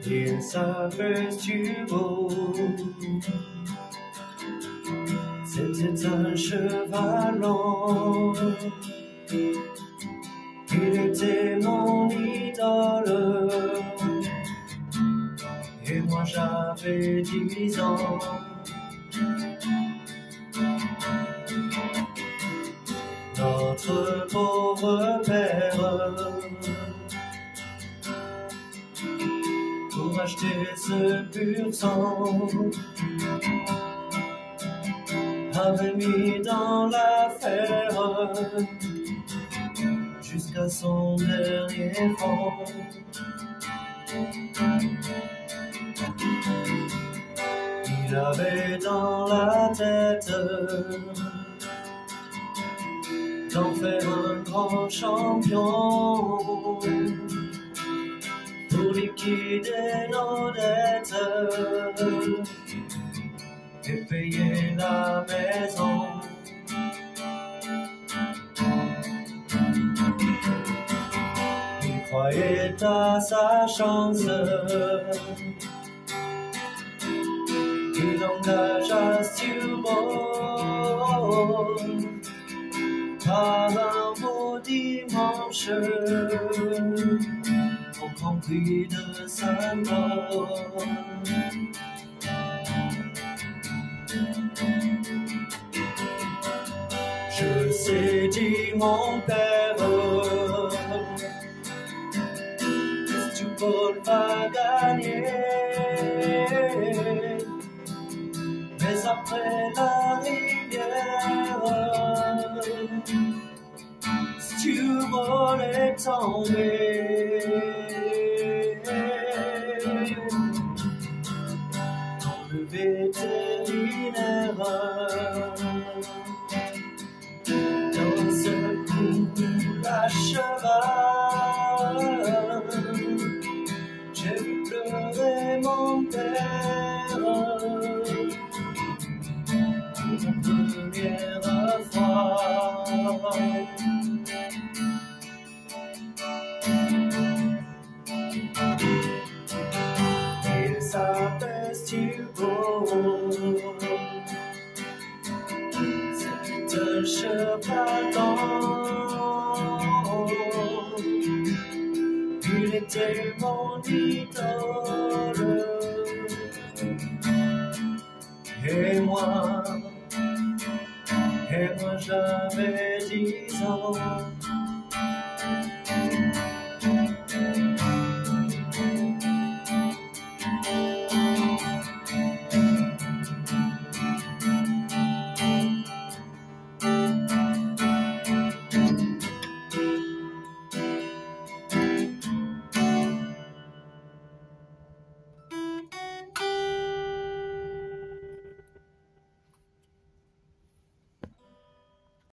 Il s'appelle Stubo. C'était un cheval blanc. Il était mon idole. Et moi j'avais 10 ans. Notre pauvre père, pour acheter ce pur sang, avait mis dans l'affaire jusqu'à son dernier franc. Il avait dans la tête d'en faire un grand champion pour liquider nos dettes et payer la maison. Il croyait à sa chance. Il engagea Stubo par un beau dimanche au Grand Prix de Saint-Maur. Je sais, dit mon père, Stubo va gagner. Mais après la rivière, Stubo est tombé dans le vétérinaire. D'un seul coup, la cheval, j'ai vu pleurer mon père. Une première fois. Il s'appelle Stubo. C'est un cheval blanc. Il était mon idole. Et moi j'avais 10 ans.